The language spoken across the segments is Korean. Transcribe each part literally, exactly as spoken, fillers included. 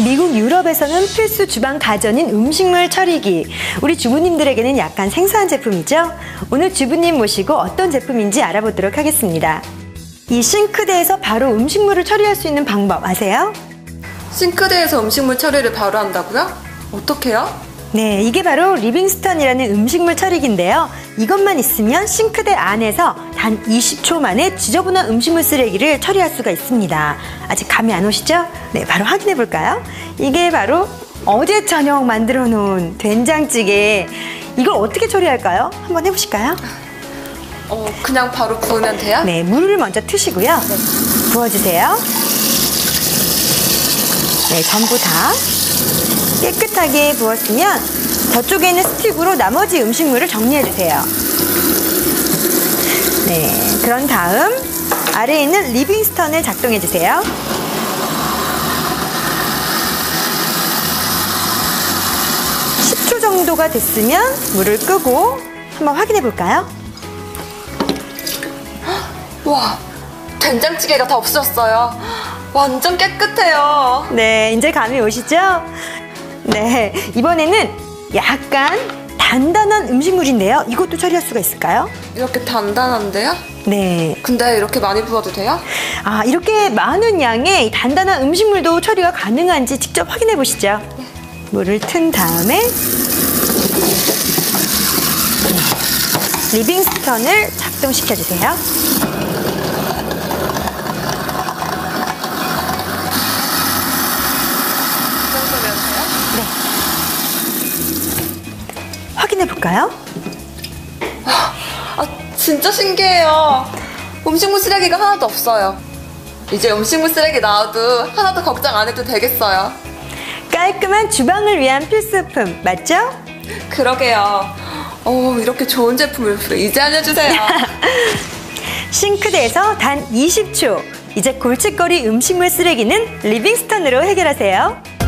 미국, 유럽에서는 필수 주방 가전인 음식물 처리기. 우리 주부님들에게는 약간 생소한 제품이죠? 오늘 주부님 모시고 어떤 제품인지 알아보도록 하겠습니다. 이 싱크대에서 바로 음식물을 처리할 수 있는 방법 아세요? 싱크대에서 음식물 처리를 바로 한다고요? 어떻게요? 네, 이게 바로 리빙스턴이라는 음식물 처리기인데요. 이것만 있으면 싱크대 안에서 단 이십 초 만에 지저분한 음식물 쓰레기를 처리할 수가 있습니다. 아직 감이 안 오시죠? 네, 바로 확인해 볼까요? 이게 바로 어제 저녁 만들어 놓은 된장찌개. 이걸 어떻게 처리할까요? 한번 해보실까요? 어, 그냥 바로 부으면 돼요? 네, 물을 먼저 트시고요. 네. 부어주세요. 네, 전부 다 깨끗하게 부었으면 저쪽에 있는 스틱으로 나머지 음식물을 정리해주세요. 네, 그런 다음 아래에 있는 리빙스턴을 작동해주세요. 십 초 정도가 됐으면 물을 끄고 한번 확인해 볼까요? 와, 된장찌개가 다 없어졌어요. 완전 깨끗해요. 네, 이제 감이 오시죠? 네, 이번에는 약간 단단한 음식물인데요. 이것도 처리할 수가 있을까요? 이렇게 단단한데요? 네. 근데 이렇게 많이 부어도 돼요? 아, 이렇게 많은 양의 단단한 음식물도 처리가 가능한지 직접 확인해 보시죠. 물을 튼 다음에 리빙스턴을 작동시켜 주세요. 확인해 볼까요? 아, 진짜 신기해요. 음식물 쓰레기가 하나도 없어요. 이제 음식물 쓰레기 나와도 하나도 걱정 안 해도 되겠어요. 깔끔한 주방을 위한 필수품, 맞죠? 그러게요. 오, 이렇게 좋은 제품을 이제 알려주세요. 싱크대에서 단 이십 초. 이제 골칫거리 음식물 쓰레기는 리빙스턴으로 해결하세요.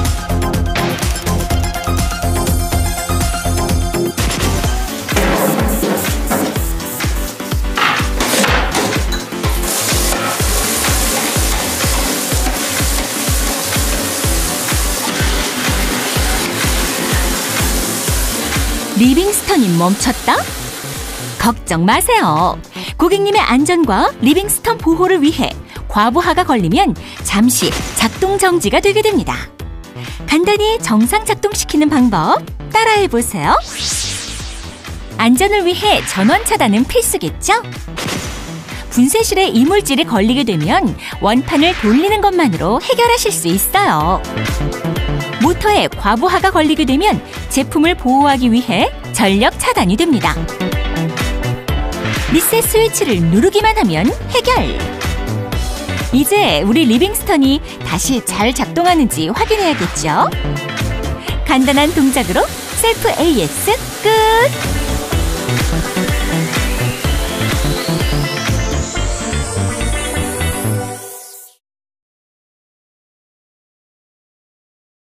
리빙스턴이 멈췄다? 걱정 마세요. 고객님의 안전과 리빙스턴 보호를 위해 과부하가 걸리면 잠시 작동 정지가 되게 됩니다. 간단히 정상 작동시키는 방법 따라해보세요. 안전을 위해 전원 차단은 필수겠죠? 분쇄실에 이물질이 걸리게 되면 원판을 돌리는 것만으로 해결하실 수 있어요. 모터에 과부하가 걸리게 되면 제품을 보호하기 위해 전력 차단이 됩니다. 리셋 스위치를 누르기만 하면 해결! 이제 우리 리빙스턴이 다시 잘 작동하는지 확인해야겠죠? 간단한 동작으로 셀프 에이에스 끝!